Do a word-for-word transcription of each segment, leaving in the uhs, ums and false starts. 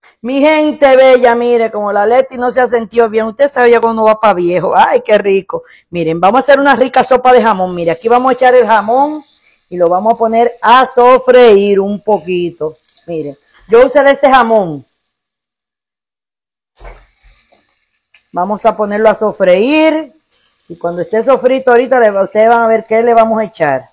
Mi gente bella, mire, como la Leti no se ha sentido bien, usted sabía cuando va para viejo. Ay, qué rico. Miren, vamos a hacer una rica sopa de jamón. Mire, aquí vamos a echar el jamón y lo vamos a poner a sofreír un poquito. Miren, yo usé de este jamón. Vamos a ponerlo a sofreír. Y cuando esté sofrito ahorita, ustedes van a ver qué le vamos a echar.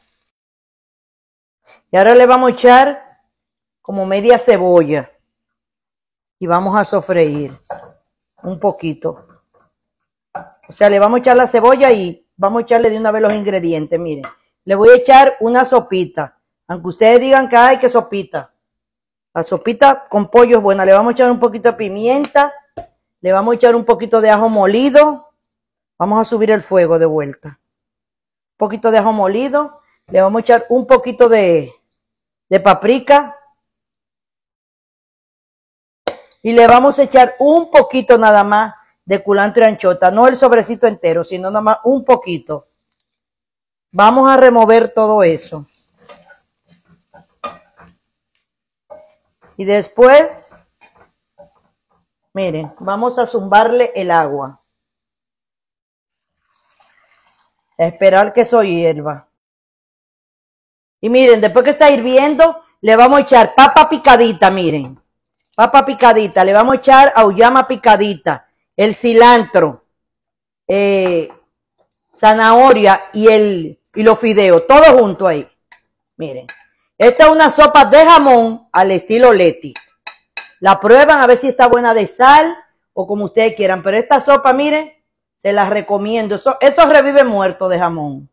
Y ahora le vamos a echar como media cebolla. Y vamos a sofreír un poquito. O sea, le vamos a echar la cebolla y vamos a echarle de una vez los ingredientes. Miren, le voy a echar una sopita. Aunque ustedes digan que hay que sopita. La sopita con pollo es buena. Le vamos a echar un poquito de pimienta. Le vamos a echar un poquito de ajo molido. Vamos a subir el fuego de vuelta. Un poquito de ajo molido. Le vamos a echar un poquito de, de paprika. Y le vamos a echar un poquito nada más de culantro y anchota. No el sobrecito entero, sino nada más un poquito. Vamos a remover todo eso. Y después, miren, vamos a zumbarle el agua. A esperar que eso hierva. Y miren, después que está hirviendo, le vamos a echar papa picadita, miren. Papa picadita, le vamos a echar auyama picadita, el cilantro, eh, zanahoria y, el, y los fideos, todo junto ahí. Miren, esta es una sopa de jamón al estilo Leti. La prueban a ver si está buena de sal o como ustedes quieran, pero esta sopa, miren, se la recomiendo. Eso, eso revive muerto de jamón.